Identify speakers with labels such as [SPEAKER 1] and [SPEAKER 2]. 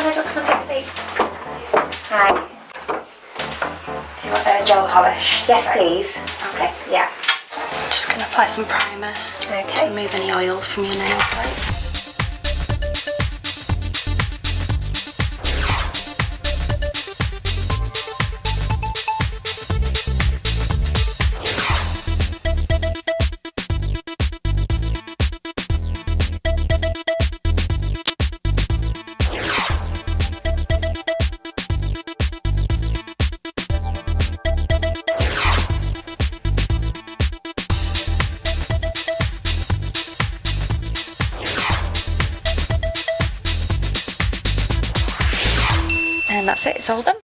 [SPEAKER 1] Can I look to my taxi? Hi. Do you want a gel polish? Yes, please. Okay, yeah.
[SPEAKER 2] Just going to apply some primer to remove any oil from your nail plate. And that's it, it's all done.